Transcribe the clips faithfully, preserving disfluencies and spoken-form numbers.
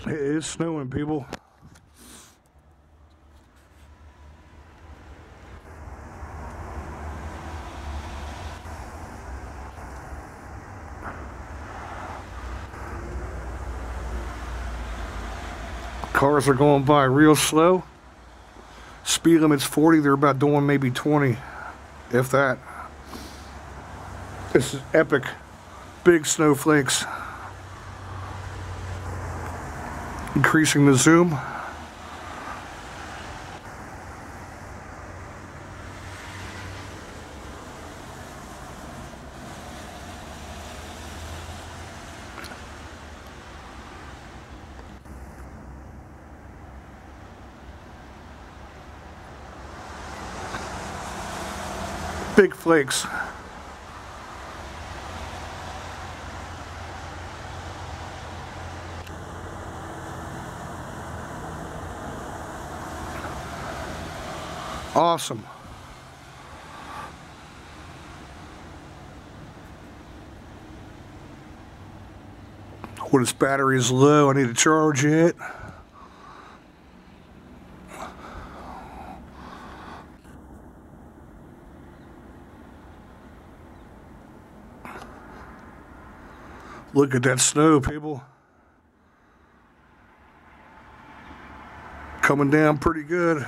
It is snowing, people. Cars are going by real slow. Speed limit's forty, they're about doing maybe twenty, if that. This is epic. Big snowflakes. Increasing the zoom. Big flakes. Awesome. When its battery is low, I need to charge it. Look at that snow, people. Coming down pretty good.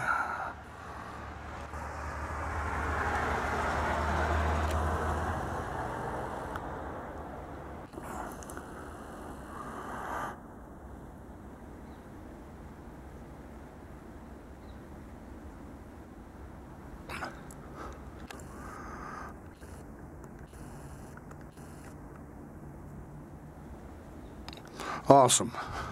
Awesome.